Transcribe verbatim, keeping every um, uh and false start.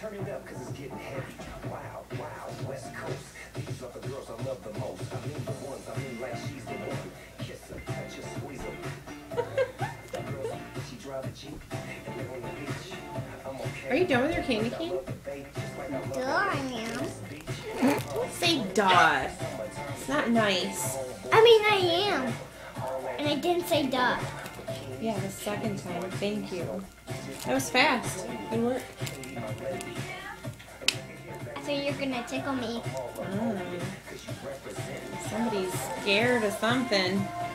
Turn it up, cause it's getting heavy. Wow, wow, West Coast. These are the girls I love the most. I mean the ones, I mean like she's the one. Kiss her, touch her, squeeze her. Girls, she drive a Jeep and live on the beach. I'm okay. Are you done with your candy cane? Duh, I am. Don't say duh. It's not nice. I mean, I am. And I didn't say duh. Yeah, the second time. Thank you. That was fast. Good work. So you're gonna tickle me. Mm. Somebody's scared of something.